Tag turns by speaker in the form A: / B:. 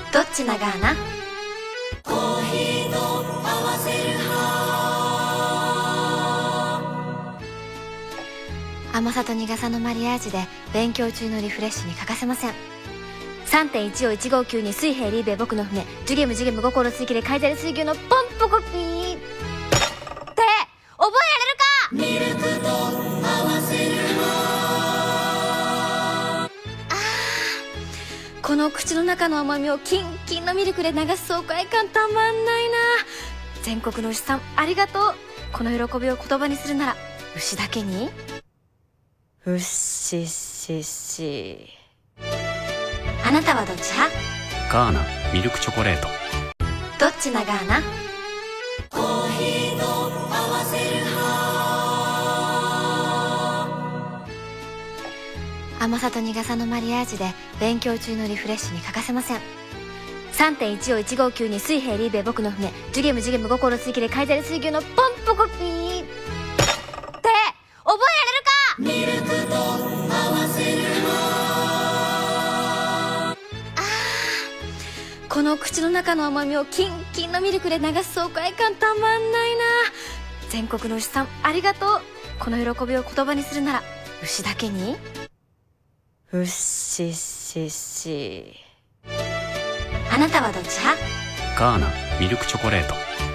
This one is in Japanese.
A: どっちながーな。
B: コーヒーと合わせる派。
A: 甘さと苦さのマリアージュで勉強中のリフレッシュに欠かせません。3.1 を159に水平リーベ僕の船ジュゲムジュゲム心追記で海ザル水牛のポンポコピーって覚えられるか。
B: ミルクと合わせる派。
A: この口の中の甘みをキンキンのミルクで流す爽快感たまんないな。全国の牛さんありがとう。この喜びを言葉にするなら牛だけにうっしっしっし。あなたはどっち派？
C: ガーナミルクチョコレート。
A: どっちなガーナ。
B: コーヒーと合わせる派。
A: 甘さと苦さのマリアージュで勉強中のリフレッシュに欠かせません。3.1 を159に水平リーベ僕の船ジュゲムジュゲム心追記で海ザル水牛のポンポコピーって覚えられるか。
B: ミルクと合わせる派。
A: この口の中の甘みをキンキンのミルクで流す爽快感たまんないな。全国の牛さんありがとう。この喜びを言葉にするなら牛だけにうっしっしっし。あなたはどっち派？
C: ガーナミルクチョコレート。